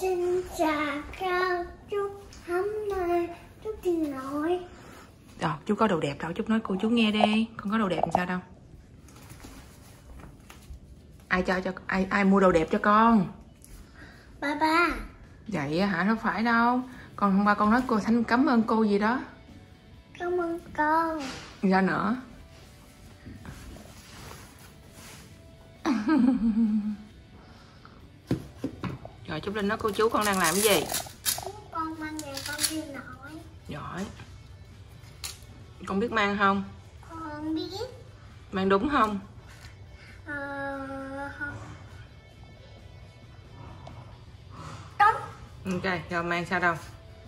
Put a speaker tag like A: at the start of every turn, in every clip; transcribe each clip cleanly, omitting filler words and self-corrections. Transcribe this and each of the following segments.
A: Xin chào cao chúc hôm nay chúc đi nội.
B: Rồi, chú có đồ đẹp đâu, chú nói cô chú nghe đi. Con có đồ đẹp làm sao đâu. Ai mua đồ đẹp cho con?
A: Ba.
B: Vậy hả? Đâu phải đâu. Còn hôm qua con nói cô Thanh cảm ơn cô gì đó.
A: Cảm ơn con.
B: Ra nữa. Rồi Trúc Linh nói cô chú con đang làm cái gì?
A: Con mang ngày con đi nội.
B: Giỏi. Con biết mang không?
A: Con biết.
B: Mang đúng không?
A: Không. Đúng.
B: Ok, rồi mang sao đâu?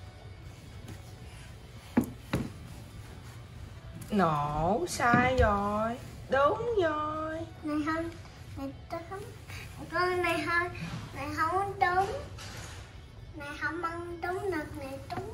B: Nổ, sai rồi. Đúng rồi.
A: Này hơn. Này đúng. Con này hơn. Này không đúng. Này không ăn đúng được. Này đúng.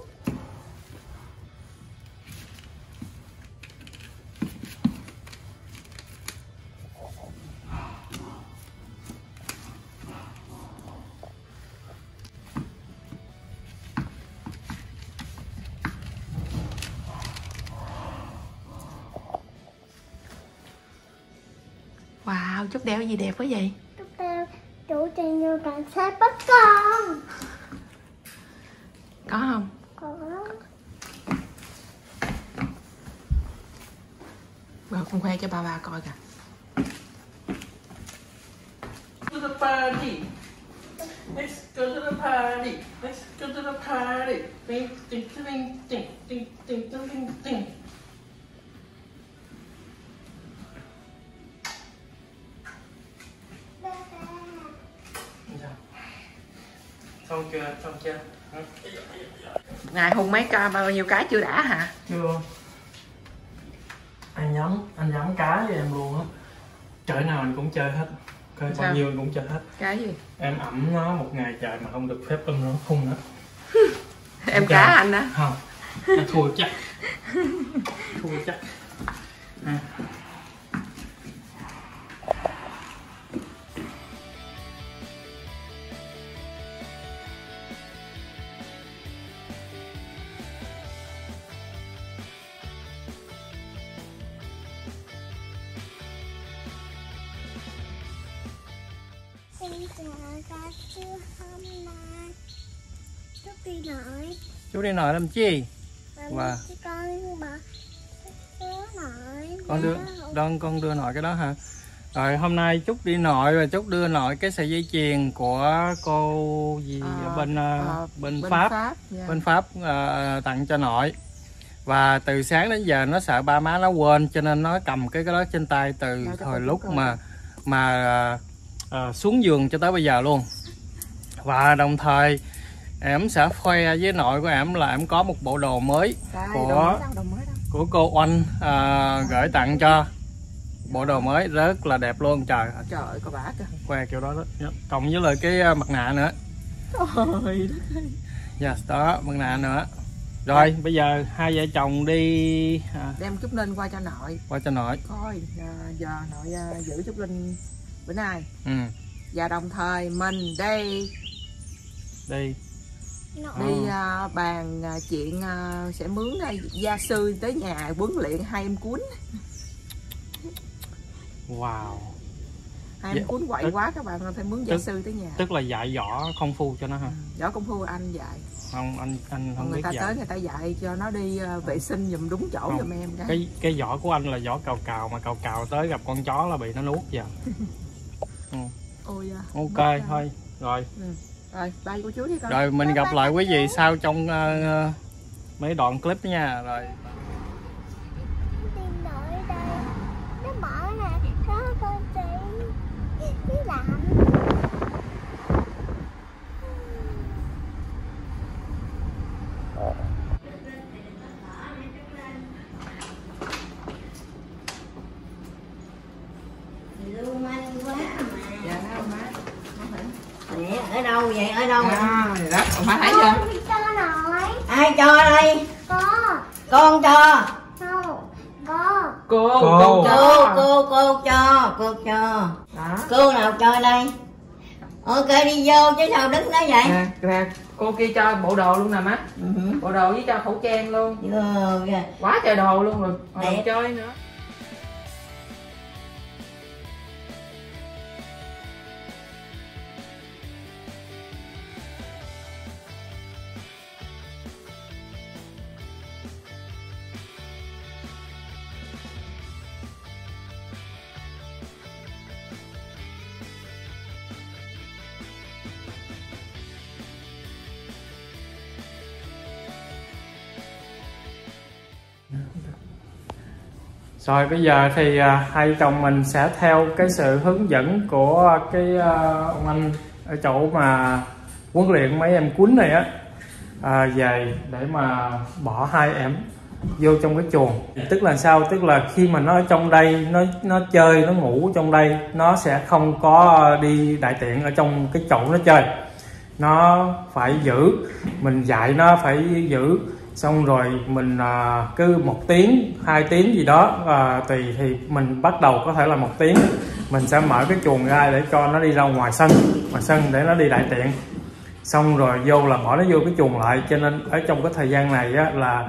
B: Wow, Trúc đeo cái gì đẹp quá vậy?
A: Trúc đeo chủ trì như cảnh sát bắt con.
B: Có không?
A: Có.
B: Rồi con khoe cho ba coi kìa.
C: To the party. Let's go to the party. Let's go to the party. Ding ding ding ding ding ding ding ding. Xong chưa? Xong chưa?
B: Ngày hùng mấy ca bao nhiêu cái chưa đã hả?
C: Chưa. Anh nhắm cá với em luôn á. Trời nào anh cũng chơi hết. Coi bao nhiêu anh cũng chơi hết.
B: Cái gì?
C: Em ẩm nó một ngày trời mà không được phép nó phun nữa.
B: Em cá anh á?
C: Không. Anh thua chắc. Thua chắc. À.
A: Xin chào các chú hôm nay Trúc đi nội.
C: Chú đi nội làm chi?
A: Và con bảo chú nội.
C: Con đưa nội cái đó hả? Rồi hôm nay Trúc đi nội và Trúc đưa nội cái sợi dây chuyền của cô gì ở bên Pháp.
B: Yeah.
C: Bên Pháp tặng cho nội. Và từ sáng đến giờ nó sợ ba má nó quên cho nên nó cầm cái đó trên tay từ hồi lúc mà xuống giường cho tới bây giờ luôn. Và đồng thời em sẽ khoe với nội của em là em có một bộ đồ mới của cô Oanh gửi tặng cho. Bộ đồ mới rất là đẹp luôn. Trời
B: ơi có bả kìa.
C: Khoe kiểu đó đó. Cộng với lại cái mặt nạ nữa.
B: Trời đất.
C: Yes, đó mặt nạ nữa. Rồi bây giờ hai vợ chồng đi
B: đem Trúc Linh qua cho nội.
C: Qua cho nội.
B: Coi giờ nội giữ Trúc Linh bữa nay.
C: Ừ.
B: Và đồng thời mình đi bàn chuyện sẽ mướn gia sư tới nhà huấn luyện hai em cuốn.
C: Wow.
B: Hai em cuốn quậy quá các bạn, phải mướn gia sư tới nhà.
C: Tức là dạy võ công phu cho nó hả?
B: Võ công phu anh dạy.
C: Không, anh không biết dạy.
B: Người ta tới người ta dạy cho nó đi vệ sinh giùm đúng chỗ giùm em
C: cái võ của anh là võ cào mà cào tới gặp con chó là bị nó nuốt giờ. Ừ.
B: Ôi
C: ok thôi rồi.
B: Rồi bye cô chú đi con.
C: Rồi mình gặp lại quý vị sau trong mấy đoạn clip nha. Rồi
A: Đi nội đây. Nó mở nè. Có con chị làm.
D: Lưu manh quá mà.
B: Dạ đâu má.
D: Nè, ở đâu vậy? Ở đâu vậy?
B: Đó, má thấy chưa?
A: Cho nội.
D: Ai cho đây?
A: Con
D: cho.
A: Cô
D: Cô cho. Cô nào cho đây? Ok đi vô chứ sao đứng đó vậy?
B: Nè, cô kia cho bộ đồ luôn nè má. Bộ đồ với cho khẩu trang luôn. Quá trời đồ luôn rồi. Đồ chơi nữa.
C: Rồi bây giờ thì hai chồng mình sẽ theo cái sự hướng dẫn của cái ông anh ở chỗ mà huấn luyện mấy em cuốn này á, về để mà bỏ hai em vô trong cái chuồng. Tức là sao? Tức là khi mà nó ở trong đây, nó chơi, nó ngủ trong đây, nó sẽ không có đi đại tiện ở trong cái chỗ nó chơi. Nó phải giữ, mình dạy nó phải giữ. Xong rồi mình cứ 1 tiếng, 2 tiếng gì đó, tùy thì mình bắt đầu có thể là 1 tiếng mình sẽ mở cái chuồng ra để cho nó đi ra ngoài sân để nó đi đại tiện. Xong rồi vô là bỏ nó vô cái chuồng lại. Cho nên ở trong cái thời gian này á, là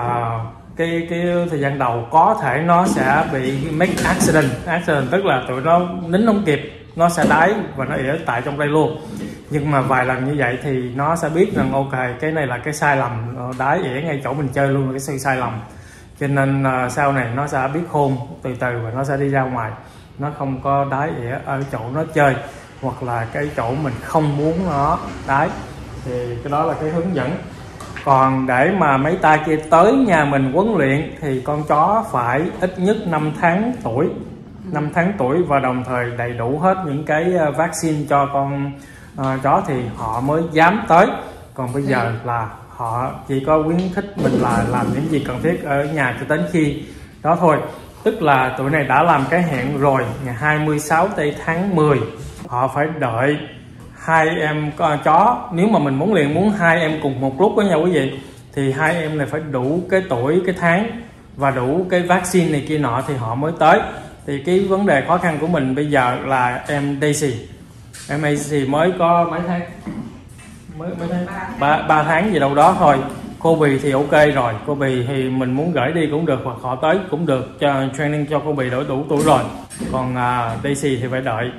C: cái thời gian đầu có thể nó sẽ bị make accident, tức là tụi nó nín không kịp, nó sẽ đái và nó ỉa tại trong đây luôn. Nhưng mà vài lần như vậy thì nó sẽ biết rằng ok, cái này là cái sai lầm, đái ỉa ngay chỗ mình chơi luôn là cái sự sai lầm. Cho nên sau này nó sẽ biết khôn từ từ và nó sẽ đi ra ngoài, nó không có đái ỉa ở chỗ nó chơi hoặc là cái chỗ mình không muốn nó đái. Thì cái đó là cái hướng dẫn. Còn để mà mấy tay kia tới nhà mình huấn luyện thì con chó phải ít nhất 5 tháng tuổi, 5 tháng tuổi và đồng thời đầy đủ hết những cái vaccine cho con chó thì họ mới dám tới. Còn bây giờ là họ chỉ có khuyến khích mình là làm những gì cần thiết ở nhà cho đến khi đó thôi. Tức là tụi này đã làm cái hẹn rồi, ngày 26 tây tháng 10 họ phải đợi 2 em chó. Nếu mà mình muốn 2 em cùng một lúc với nhau quý vị, thì 2 em này phải đủ cái tuổi, cái tháng và đủ cái vaccine này kia nọ thì họ mới tới. Thì cái vấn đề khó khăn của mình bây giờ là em Daisy. Em Daisy mới có mấy tháng? Mới tháng 3 tháng gì đâu đó thôi. Kobe thì ok rồi, Kobe thì mình muốn gửi đi cũng được hoặc họ tới cũng được, cho training cho Kobe đủ tuổi rồi. Còn Daisy thì phải đợi.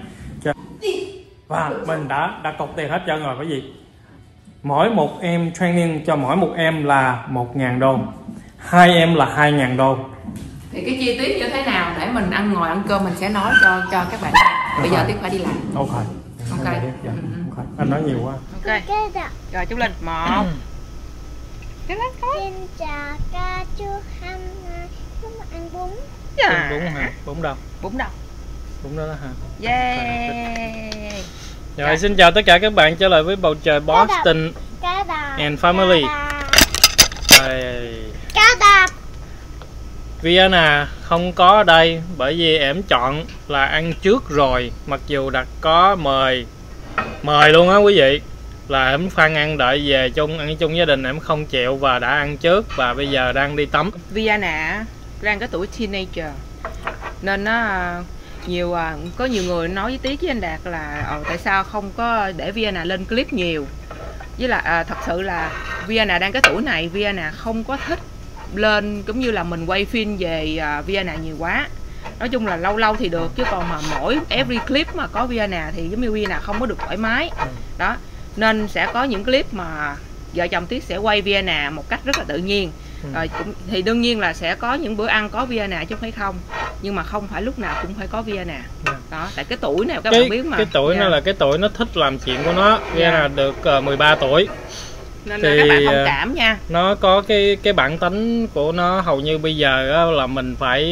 C: Và mình đã cọc tiền hết trơn rồi cái gì. Mỗi một em training cho mỗi một em là 1.000 đô, 2 em là 2.000 đô.
B: Thì cái chi tiết như thế nào để mình ngồi ăn cơm mình sẽ nói cho các bạn. Bây giờ Tuyết phải đi làm. Ok. Anh nói nhiều quá. Ok. Rồi chú Linh 1.
A: Xin chào ca chú Hâm, chúng ăn bún.
C: Bún hả? Bún đâu? Bún đó hả?
B: Yeah.
C: Rồi xin chào tất cả các bạn trở lại với Bầu Trời Boston and Family.
A: Cá đập.
C: Vienna không có ở đây bởi vì em chọn là ăn trước rồi, mặc dù đặt có mời luôn á quý vị, là em Phan ăn đợi về ăn chung gia đình, em không chịu và đã ăn trước và bây giờ đang đi tắm.
B: Vienna đang cái tuổi teenager nên nó có nhiều người nói với Tiết với anh Đạt là tại sao không có để Vienna lên clip nhiều, với là thật sự là Vienna đang cái tuổi này Vienna không có thích lên cũng như là mình quay phim về Vienna nhiều quá. Nói chung là lâu lâu thì được, chứ còn mà mỗi every clip mà có Vienna thì giống như Vienna không có được thoải mái đó, nên sẽ có những clip mà vợ chồng Tiết sẽ quay Vienna một cách rất là tự nhiên. Rồi thì đương nhiên là sẽ có những bữa ăn có Vienna chứ phải không, nhưng mà không phải lúc nào cũng phải có Vienna đó, tại cái tuổi này các bạn biết mà, cái tuổi
C: nó là cái tuổi nó thích làm chuyện của nó. Vienna được 13 tuổi
B: nên thì là các bạn thông cảm nha.
C: Nó có cái bản tính của nó, hầu như bây giờ là mình phải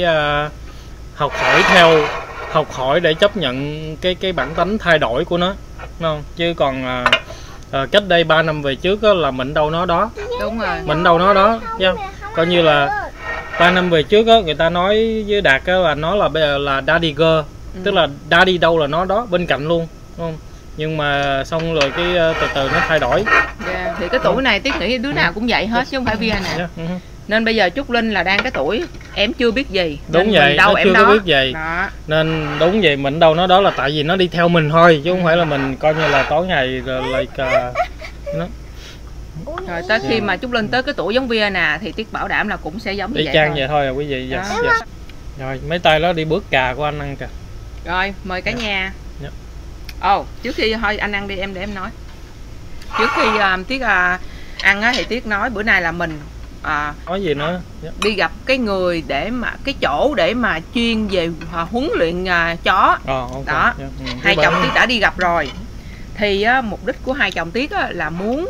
C: học hỏi để chấp nhận cái bản tính thay đổi của nó, đúng không? Chứ còn cách đây 3 năm về trước là mình đâu nó đó.
B: Đúng rồi,
C: mình đâu nó đó nha. Coi như là 3 năm về trước người ta nói với Đạt là nó là bây giờ là daddy girl, tức là daddy đâu là nó đó bên cạnh luôn, đúng không? Nhưng mà xong rồi cái từ từ nó thay đổi.
B: Thì cái tuổi này Tiết nghĩ đứa nào cũng vậy hết chứ không phải Vienna. Nên bây giờ Trúc Linh là đang cái tuổi em chưa biết gì.
C: Đúng
B: nên
C: vậy,
B: mình đâu
C: nó
B: em
C: chưa
B: đó.
C: có biết gì
B: Đó.
C: nên đúng vậy, mình đâu nó đó là tại vì nó đi theo mình thôi chứ không phải là mình coi như là tối ngày nó
B: Rồi tới khi mà Trúc Linh tới cái tuổi giống Vienna thì Tiết bảo đảm là cũng sẽ giống như
C: y
B: vậy
C: chang
B: thôi.
C: vậy thôi à quý vị. Rồi mấy tay đó đi bước cà của anh ăn kìa.
B: Rồi mời cả nhà. Trước khi thôi anh ăn đi em để em nói. Trước khi Tiết ăn á thì Tiết nói bữa nay là mình
C: nói gì nữa
B: đi gặp cái người để mà cái chỗ để mà chuyên về huấn luyện chó.
C: Okay.
B: Đó. Hai chồng Tiết đã đi gặp rồi. Thì mục đích của hai chồng Tiết là muốn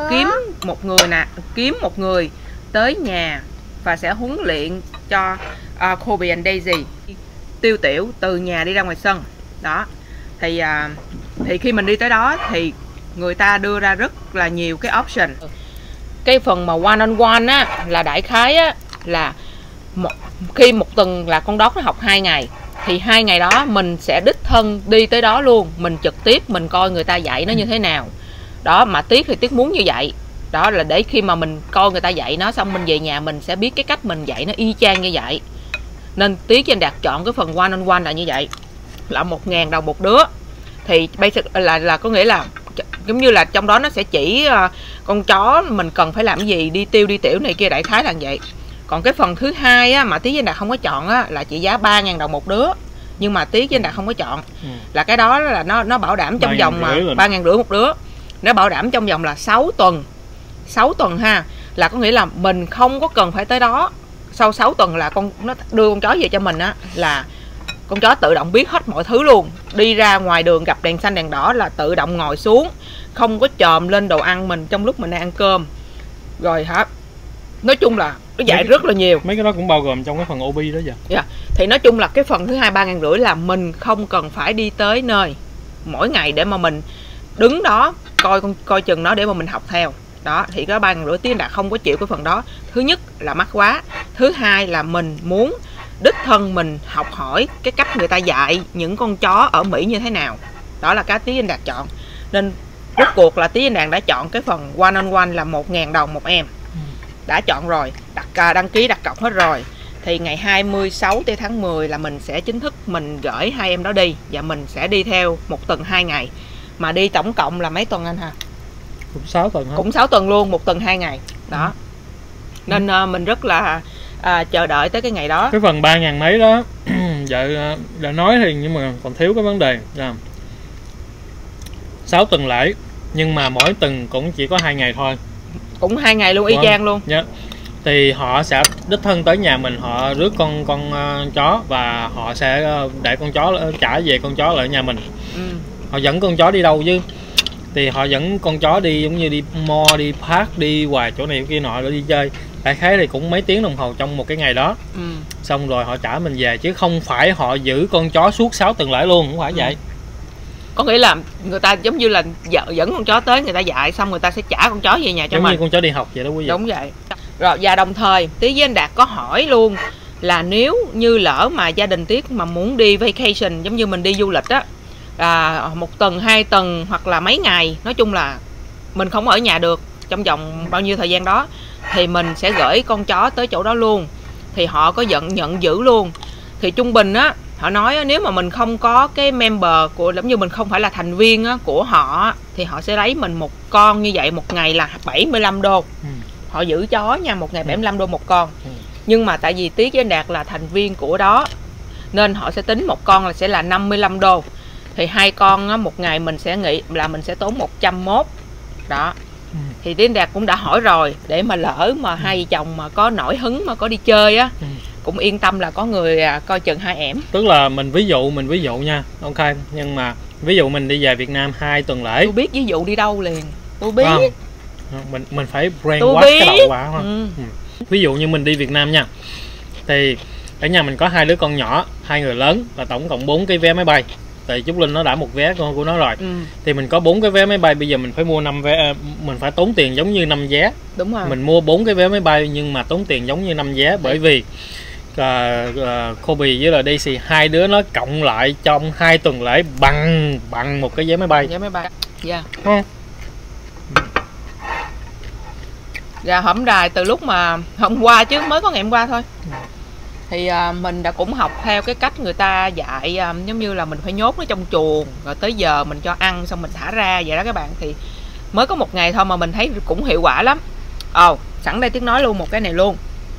B: kiếm một người tới nhà và sẽ huấn luyện cho Kobe and Daisy tiêu tiểu từ nhà đi ra ngoài sân. Đó. Thì khi mình đi tới đó thì người ta đưa ra rất là nhiều cái option. Cái phần mà one on one á là đại khái á là khi một tuần là con dog nó học 2 ngày thì 2 ngày đó mình sẽ đích thân đi tới đó luôn, mình trực tiếp mình coi người ta dạy nó như thế nào. Đó, mà Tiết thì Tiết muốn như vậy. Đó là để khi mà mình coi người ta dạy nó xong mình về nhà mình sẽ biết cái cách mình dạy nó y chang như vậy. Nên Tiết với anh Đạt chọn cái phần one on one là như vậy, là 1.000 đồng một đứa. Thì basic là có nghĩa là giống như là trong đó nó sẽ chỉ con chó mình cần phải làm cái gì, đi tiêu đi tiểu này kia, đại khái là vậy. Còn cái phần thứ hai á, mà Tiết với anh Đạt không có chọn á, là trị giá 3.000 đồng một đứa. Nhưng mà Tiết với anh Đạt không có chọn là cái đó là nó bảo đảm trong vòng 3.500 một đứa. Nó bảo đảm trong vòng là 6 tuần. 6 tuần ha, là có nghĩa là mình không có cần phải tới đó. Sau 6 tuần là nó đưa con chó về cho mình á, là con chó tự động biết hết mọi thứ luôn. Đi ra ngoài đường gặp đèn xanh đèn đỏ là tự động ngồi xuống, không có chồm lên đồ ăn mình trong lúc mình đang ăn cơm. Rồi hả, nói chung là nó dạy rất là nhiều.
C: Mấy cái đó cũng bao gồm trong cái phần OB đó vậy.
B: Thì nói chung là cái phần thứ hai 3.500 là mình không cần phải đi tới nơi mỗi ngày để mà mình đứng đó coi chừng nó để mà mình học theo. Đó, thì có 3.500 Tiết Đạt không có chịu cái phần đó. Thứ nhất là mắc quá, thứ hai là mình muốn đích thân mình học hỏi cái cách người ta dạy những con chó ở Mỹ như thế nào. Đó là cái Tiết Đạt chọn. Nên rốt cuộc là Tiết Đạt đã chọn cái phần one on one là 1.000 đồng một em. Đã chọn rồi, đăng ký đặt cọc hết rồi. Thì ngày 26 tháng 10 là mình sẽ chính thức mình gửi hai em đó đi. Và mình sẽ đi theo một tuần 2 ngày. Mà đi tổng cộng là mấy tuần anh ha?
C: Cũng 6 tuần hả?
B: Cũng 6 tuần luôn, một tuần 2 ngày. Đó. Nên mình rất là chờ đợi tới cái ngày đó.
C: Cái phần 3.000 mấy đó vợ đã nói thì nhưng mà còn thiếu cái vấn đề là 6 tuần lễ nhưng mà mỗi tuần cũng chỉ có 2 ngày thôi.
B: Cũng 2 ngày luôn, y chang luôn.
C: Thì họ sẽ đích thân tới nhà mình, họ rước con chó và họ sẽ để con chó trả về con chó lại nhà mình. Họ dẫn con chó đi đâu chứ? Thì họ dẫn con chó đi giống như đi mall, đi park, đi hoài chỗ này chỗ kia nọ để đi chơi. Đại khái thì cũng mấy tiếng đồng hồ trong một cái ngày đó. Xong rồi họ trả mình về chứ không phải họ giữ con chó suốt 6 tuần lễ luôn, không phải vậy.
B: Có nghĩa là người ta giống như là dẫn con chó tới, người ta dạy xong người ta sẽ trả con chó về nhà cho
C: giống
B: mình.
C: Giống như con chó đi học vậy đó quý vị.
B: Đúng vậy. Rồi và đồng thời Tí với anh Đạt có hỏi luôn là nếu như lỡ mà gia đình Tiết mà muốn đi vacation giống như mình đi du lịch á, là 1 tuần 2 tuần hoặc là mấy ngày, nói chung là mình không ở nhà được trong vòng bao nhiêu thời gian đó, thì mình sẽ gửi con chó tới chỗ đó luôn. Thì họ có nhận giữ luôn. Thì trung bình á, họ nói nếu mà mình không có cái member của, giống như mình không phải là thành viên á, của họ, thì họ sẽ lấy mình một con như vậy một ngày là 75 đô. Họ giữ chó nha, một ngày 75 đô một con. Nhưng mà tại vì Tiết với anh Đạt là thành viên của đó nên họ sẽ tính một con là sẽ là 55 đô. Thì 2 con á, một ngày mình sẽ nghĩ là mình sẽ tốn 101. Đó. Thì Tiết Đạt cũng đã hỏi rồi, để mà lỡ mà hai vợ chồng mà có nổi hứng mà có đi chơi á, cũng yên tâm là có người coi chừng hai ẻm.
C: Tức là mình ví dụ nha, ok, nhưng mà ví dụ mình đi về Việt Nam 2 tuần lễ.
B: Tôi biết ví dụ đi đâu liền, tôi biết.
C: Mình phải brainwash cái đầu quá. Ví dụ như mình đi Việt Nam nha, thì ở nhà mình có 2 đứa con nhỏ, 2 người lớn, là tổng cộng 4 cái vé máy bay. Tại Trúc Linh nó đã một vé của nó rồi. Thì mình có 4 cái vé máy bay, bây giờ mình phải mua 5 vé, mình phải tốn tiền giống như 5 vé.
B: Đúng rồi.
C: Mình mua 4 cái vé máy bay nhưng mà tốn tiền giống như 5 vé, bởi vì Kobe với là Daisy 2 đứa nó cộng lại trong 2 tuần lễ bằng một cái vé máy bay.
B: Vé máy bay. Dạ. Dạ, hổm đài từ lúc mà hôm qua chứ mới có ngày hôm qua thôi. Thì mình đã cũng học theo cái cách người ta dạy, giống như là mình phải nhốt nó trong chuồng, rồi tới giờ mình cho ăn xong mình thả ra vậy đó các bạn. Thì mới có một ngày thôi mà mình thấy cũng hiệu quả lắm. Sẵn đây Tiết nói luôn một cái này luôn,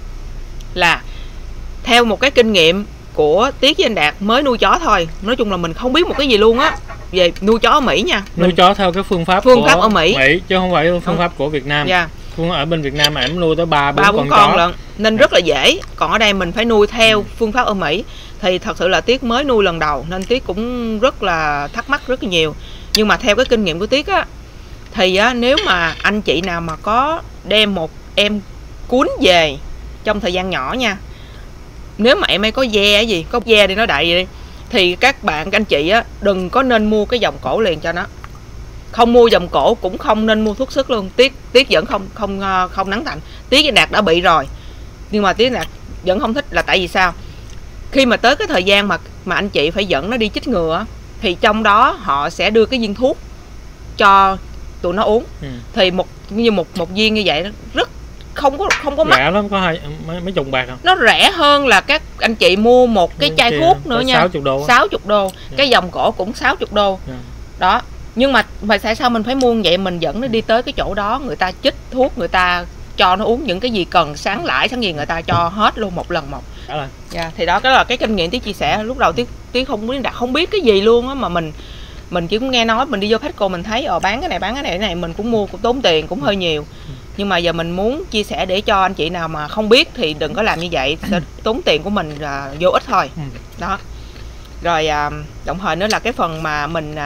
B: là theo một cái kinh nghiệm của Tiết với anh Đạt mới nuôi chó thôi, nói chung là mình không biết một cái gì luôn á về nuôi chó ở Mỹ nha.
C: Nuôi chó theo cái phương pháp
B: ở Mỹ
C: chứ không phải phương pháp của Việt Nam. Ở bên Việt Nam em nuôi tới 3-4 con
B: lận, nên rất là dễ. Còn ở đây mình phải nuôi theo phương pháp ở Mỹ. Thì thật sự là Tiết mới nuôi lần đầu nên Tiết cũng rất là thắc mắc rất là nhiều. Nhưng mà theo cái kinh nghiệm của Tiết á, thì nếu mà anh chị nào mà có đem một em cún về trong thời gian nhỏ nha, nếu mà em ấy có ve gì, có ve đi nó đại gì đi, thì các anh chị á đừng có nên mua cái vòng cổ liền cho nó. Không mua vòng cổ cũng không nên mua thuốc sức luôn. Tiết vẫn không nắng thành. Tiết với Đạt đã bị rồi, nhưng mà Tiết Đạt vẫn không thích là tại vì sao? Khi mà tới cái thời gian mà anh chị phải dẫn nó đi chích ngừa, thì trong đó họ sẽ đưa cái viên thuốc cho tụi nó uống. Thì một viên như vậy rất không có mắc.
C: Rẻ lắm, có mấy chục bạc không?
B: Nó rẻ hơn là các anh chị mua một cái chai thuốc nữa nha. 60 đô. Cái vòng cổ cũng 60 đô. Đó. Nhưng mà tại sao mình phải mua như vậy? Mình dẫn nó đi tới cái chỗ đó, người ta chích thuốc, người ta cho nó uống những cái gì cần, sáng gì người ta cho hết luôn một lần một. Thì đó, cái là cái kinh nghiệm Tiết chia sẻ. Lúc đầu Tiết không biết cái gì luôn á, mà mình chỉ cũng nghe nói, mình đi vô Petco mình thấy bán cái này mình cũng mua, cũng tốn tiền cũng hơi nhiều. Nhưng mà giờ mình muốn chia sẻ để cho anh chị nào mà không biết thì đừng có làm như vậy, sẽ tốn tiền của mình vô ích thôi. Đó. Rồi đồng thời nữa là cái phần mà mình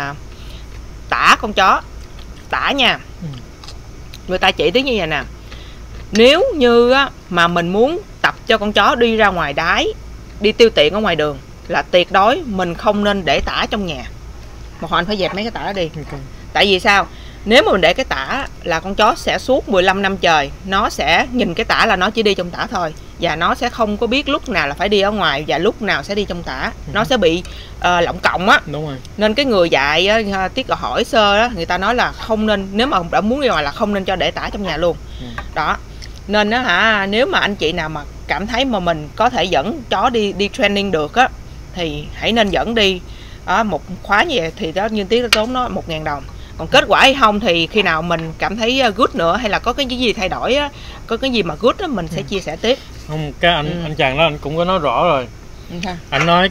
B: tả con chó. Tả nha. Người ta chỉ tới như vậy nè. Nếu như mà mình muốn tập cho con chó đi ra ngoài đái, đi tiêu tiện ở ngoài đường, là tuyệt đối mình không nên để tả trong nhà. Một hồi anh phải dẹp mấy cái tả đó đi. Tại vì sao? Nếu mà mình để cái tả là con chó sẽ suốt 15 năm trời, nó sẽ nhìn cái tả là nó chỉ đi trong tả thôi, và nó sẽ không có biết lúc nào là phải đi ở ngoài và lúc nào sẽ đi trong tả. Nó sẽ bị lọng cộng á.
C: Đúng rồi. Nên
B: cái người dạy Tiết hỏi sơ đó, người ta nói là không nên, nếu mà đã muốn đi ngoài là không nên cho để tả trong nhà luôn. Đó. Nên nếu mà anh chị nào mà cảm thấy mà mình có thể dẫn chó đi training được á, thì hãy nên dẫn đi. Một khóa như vậy thì đó, như Tiết tốn nó 1.000 đồng. Còn kết quả hay không thì khi nào mình cảm thấy good nữa, hay là có cái gì thay đổi á, có cái gì mà good á, mình sẽ chia sẻ tiếp.
C: Không, cái anh chàng đó anh cũng có nói rõ rồi. Anh nói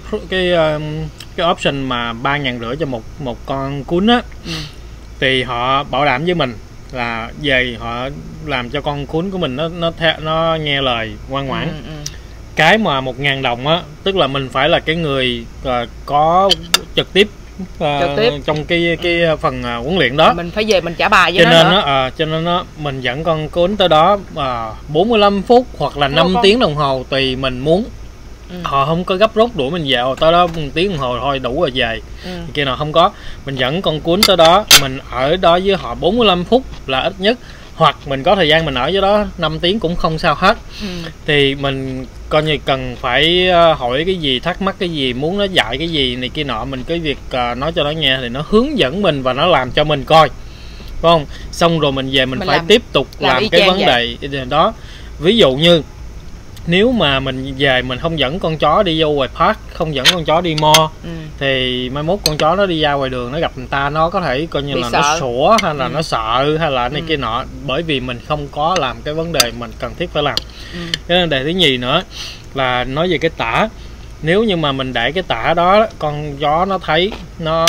C: cái option mà 3.500 cho một con cún á, thì họ bảo đảm với mình là về họ làm cho con cún của mình nó nghe lời, ngoan ngoãn. Cái mà 1.000 đồng á, tức là mình phải là cái người có trực tiếp trong cái phần huấn luyện đó,
B: mình phải về mình trả bài với
C: cho nên mình dẫn con cún tới đó 45 phút hoặc là 5 tiếng đồng hồ tùy mình muốn. Họ không có gấp rút đuổi mình vào tới đó 1 tiếng đồng hồ thôi đủ rồi về. Kia nào không có, mình dẫn con cún tới đó, mình ở đó với họ 45 phút là ít nhất, hoặc mình có thời gian mình ở dưới đó 5 tiếng cũng không sao hết. Thì mình coi như cần phải hỏi cái gì, thắc mắc cái gì, muốn nó dạy cái gì này kia nọ, mình cứ việc nói cho nó nghe thì nó hướng dẫn mình và nó làm cho mình coi, phải không? Xong rồi mình về mình phải tiếp tục làm cái vấn đề đó. Ví dụ như nếu mà mình về mình không dẫn con chó đi vô ngoài park, không dẫn con chó đi mall, thì mai mốt con chó nó đi ra ngoài đường nó gặp người ta, nó có thể coi như là nó sủa hay là nó sợ hay là này kia nọ, bởi vì mình không có làm cái vấn đề mình cần thiết phải làm. Cái vấn đề thứ nhì nữa là nói về cái tả. Nếu như mà mình để cái tả đó, con chó nó thấy nó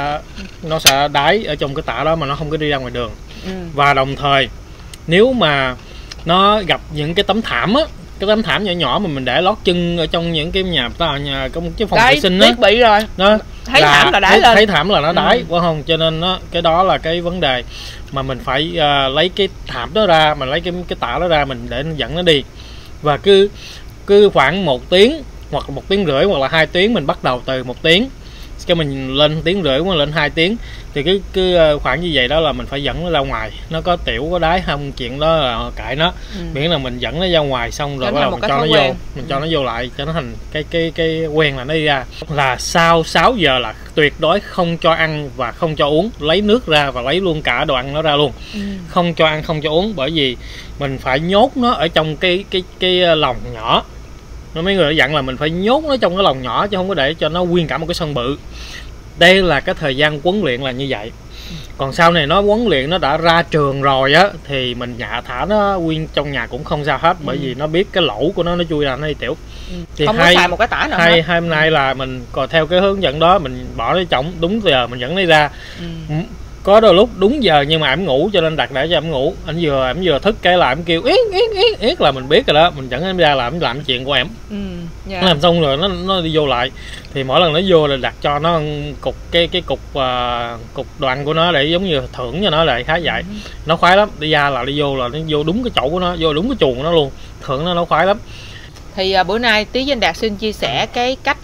C: sẽ đái ở trong cái tả đó mà nó không có đi ra ngoài đường. Và đồng thời nếu mà nó gặp những cái tấm thảm á, cái tấm thảm nhỏ nhỏ mà mình để lót chân ở trong những cái nhà cái phòng vệ sinh á,
B: bị rồi đó, thấy thảm là đái lên,
C: thấy thảm là nó đái, phải không? Cho nên cái đó là cái vấn đề mà mình phải lấy cái thảm đó ra, mình lấy cái tả đó ra, mình để dẫn nó đi. Và cứ khoảng 1 tiếng hoặc 1 tiếng rưỡi hoặc là 2 tiếng, mình bắt đầu từ 1 tiếng cái mình lên 1 tiếng rưỡi hoặc lên 2 tiếng, thì cứ khoảng như vậy đó là mình phải dẫn nó ra ngoài. Nó có tiểu có đái không, chuyện đó là kệ nó, miễn là mình dẫn nó ra ngoài xong rồi bắt đầu mình cho nó vô, mình cho nó vô lại cho nó thành cái quen là nó đi ra. Là sau 6 giờ là tuyệt đối không cho ăn và không cho uống, lấy nước ra và lấy luôn cả đồ ăn nó ra luôn. Không cho ăn không cho uống, bởi vì mình phải nhốt nó ở trong cái lồng nhỏ. mấy người đã dặn là mình phải nhốt nó trong cái lồng nhỏ chứ không có để cho nó nguyên cả một cái sân bự. Đây là cái thời gian huấn luyện là như vậy. Còn sau này nó huấn luyện, nó đã ra trường rồi á thì mình thả nó nguyên trong nhà cũng không sao hết, bởi vì nó biết cái lỗ của nó chui ra nó đi tiểu. Thì
B: không có xài một cái tả nào hết.
C: Hôm nay là mình còn theo cái hướng dẫn đó, mình bỏ nó trống đúng giờ mình dẫn nó ra. Có đôi lúc đúng giờ nhưng mà em ngủ cho nên đặt để cho em ngủ. Em vừa thức cái là em kêu yết là mình biết rồi đó, mình dẫn em ra làm chuyện của em. Nó làm xong rồi nó đi vô lại. Thì mỗi lần nó vô là đặt cho nó cục cái cục đoạn của nó để giống như thưởng cho nó, lại khá vậy. Nó khoái lắm, đi ra là đi vô là nó vô đúng cái chỗ của nó, vô đúng cái chuồng của nó luôn. Thưởng nó khoái lắm.
B: Thì bữa nay Tí với anh Đạt xin chia sẻ cái cách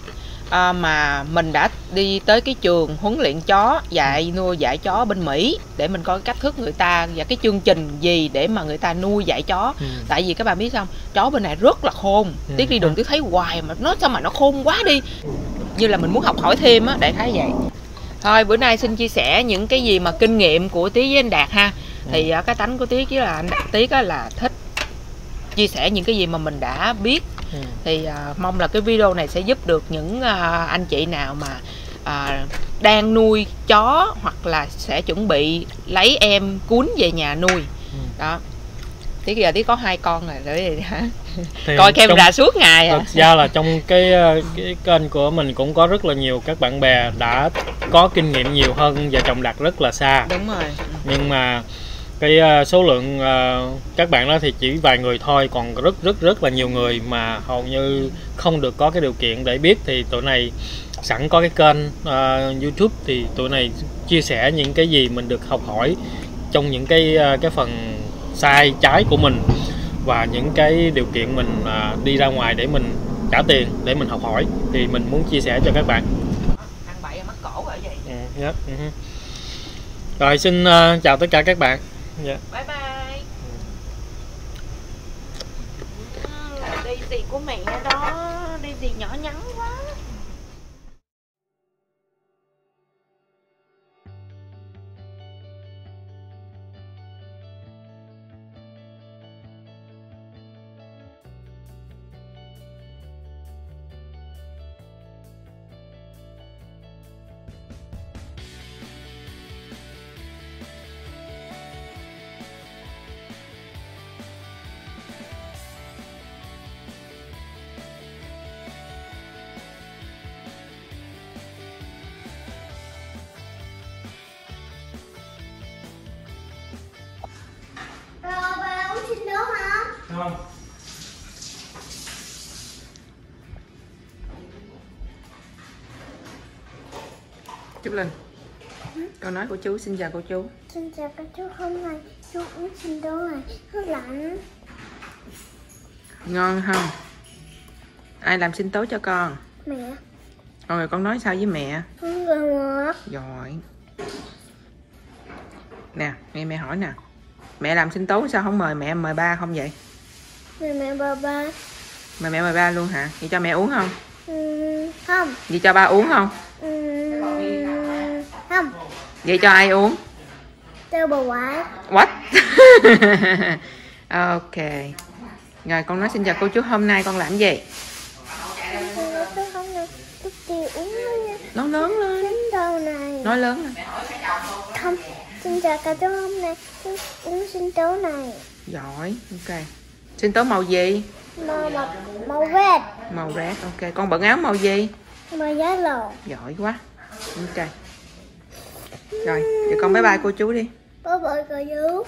B: mà mình đã đi tới cái trường huấn luyện chó, nuôi dạy chó bên Mỹ để mình coi cách thức người ta và cái chương trình gì để mà người ta nuôi dạy chó. Tại vì các bạn biết sao, chó bên này rất là khôn. Tiếc đi đường Tiếc thấy hoài mà nó sao mà nó khôn quá đi, như là mình muốn học hỏi thêm á, đại khái vậy. Thôi bữa nay xin chia sẻ những cái gì mà kinh nghiệm của Tí với anh Đạt ha. Thì cái tánh của Tiếc với là Tiếc là thích chia sẻ những cái gì mà mình đã biết. Thì mong là cái video này sẽ giúp được những anh chị nào mà đang nuôi chó hoặc là sẽ chuẩn bị lấy em cún về nhà nuôi. Đó. Tí giờ Tí có 2 con rồi để coi camera suốt ngày à.
C: Thực ra là trong cái kênh của mình cũng có rất là nhiều các bạn bè đã có kinh nghiệm nhiều hơn và chồng Đạt rất là xa.
B: Đúng rồi.
C: Nhưng mà cái số lượng các bạn đó thì chỉ vài người thôi, còn rất là nhiều người mà hầu như không được có cái điều kiện để biết. Thì tụi này sẵn có cái kênh YouTube thì tụi này chia sẻ những cái gì mình được học hỏi trong những cái phần sai trái của mình và những cái điều kiện mình đi ra ngoài để mình trả tiền để mình học hỏi, thì mình muốn chia sẻ cho các bạn.
B: Ăn bậy mắc cổ ở vậy.
C: Rồi xin chào tất cả các bạn.
B: Bye bye. Đây gì của mẹ đó, đây gì nhỏ nhắn quá.
C: Không.
B: Chúc Linh, con nói của chú. Xin chào cô chú.
A: Xin chào các chú, hôm nay chú uống sinh tố này rất lạnh.
B: Ngon không? Ai làm sinh tố cho con?
A: Mẹ.
B: Rồi con nói sao với mẹ?
A: Không ngọt.
B: Rồi. Nè, nghe mẹ hỏi nè. Mẹ làm sinh tố sao không mời mẹ, mời ba không vậy?
A: Mẹ ba.
B: Mời mẹ mời ba luôn hả? Vậy cho mẹ uống không?
A: Không.
B: Vậy cho ba uống không?
A: Không.
B: Vậy cho ai uống?
A: Cho bà ngoại.
B: What? Ok. Rồi con nói xin chào cô chú, hôm nay con làm gì? Nói lớn lên. Nói lớn lên.
A: Không. Xin chào cả chú, hôm nay chú uống sinh tố này.
B: Giỏi, ok. Sinh tố màu gì?
A: Màu red.
B: Màu red, ok. Con bận áo màu gì?
A: Màu giá lò.
B: Giỏi quá. Ok. Rồi, vậy con bye bye cô chú đi.
A: Bye bye cô chú.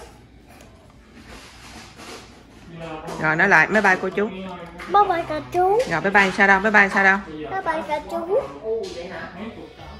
B: Rồi nói lại bye bye cô chú.
A: Bye bye cả chú.
B: Rồi bye bye sao đâu? Bye bye sao đâu?
A: Bye bye cả chú.